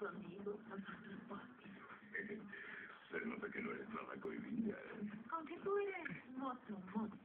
su amigo. Se nota que no eres nada cohibida. Aunque tú eres mozo, mozo.